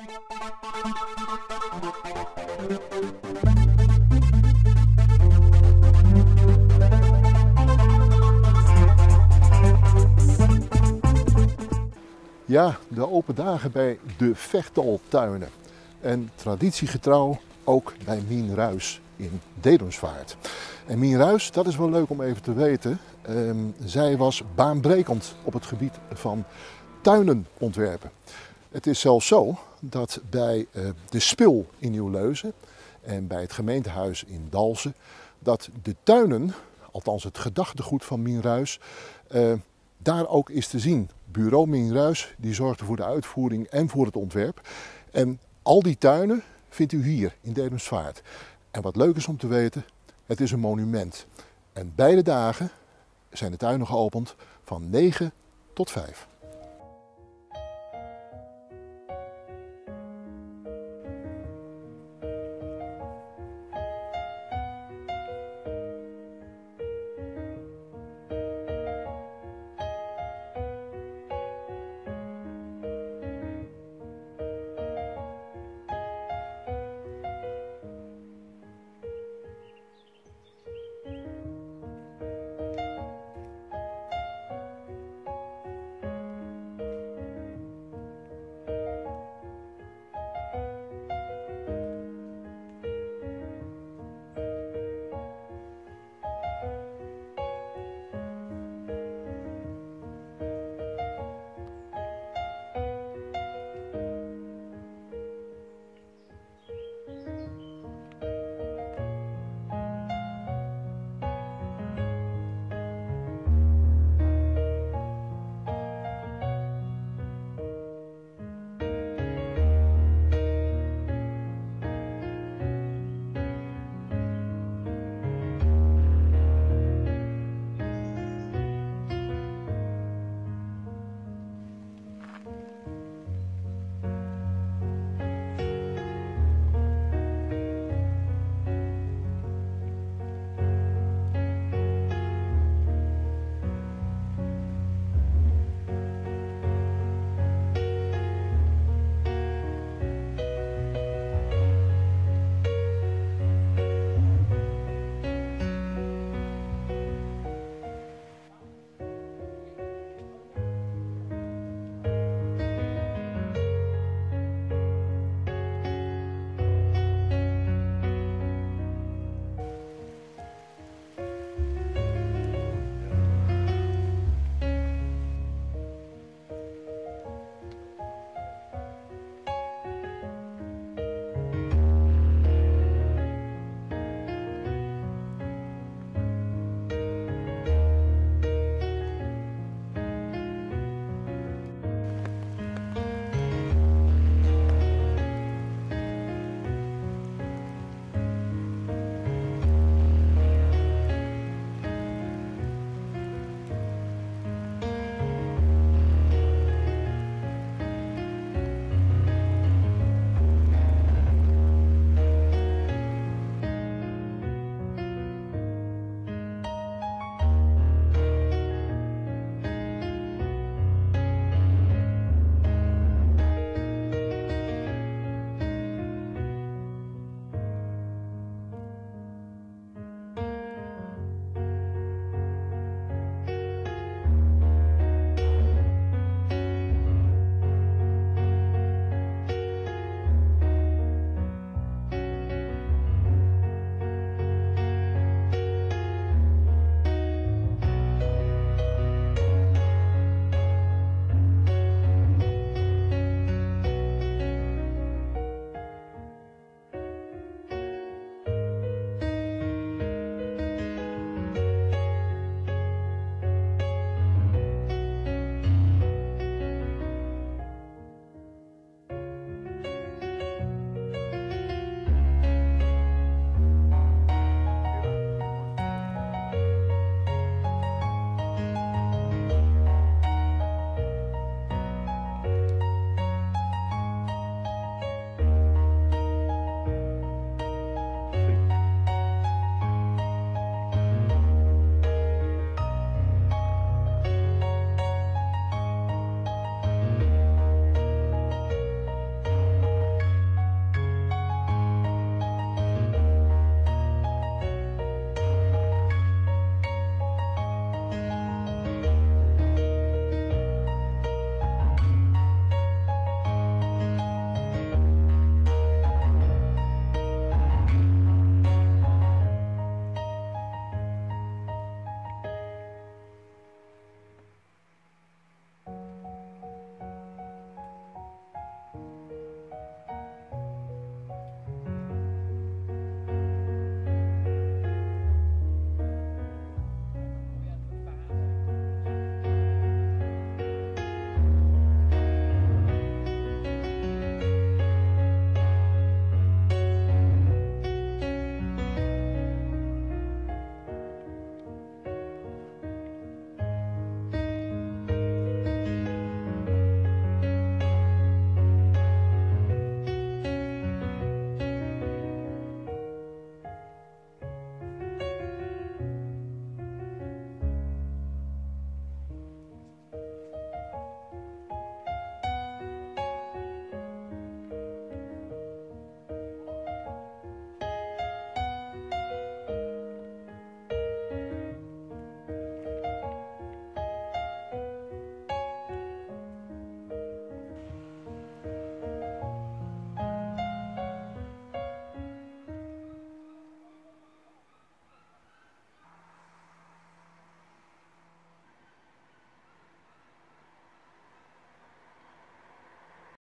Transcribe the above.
Ja, de open dagen bij de Vechtaltuinen. En traditiegetrouw ook bij Mien Ruijs in Dedemsvaart. En Mien Ruijs, dat is wel leuk om even te weten. Zij was baanbrekend op het gebied van tuinen ontwerpen. Het is zelfs zo dat bij de Spil in Nieuw-Leuzen en bij het gemeentehuis in Dalfsen, dat de tuinen, althans het gedachtegoed van Mien Ruijs, daar ook is te zien. Bureau Mien Ruijs die zorgde voor de uitvoering en voor het ontwerp. En al die tuinen vindt u hier in Dedemsvaart. En wat leuk is om te weten, het is een monument. En beide dagen zijn de tuinen geopend van 9 tot 5.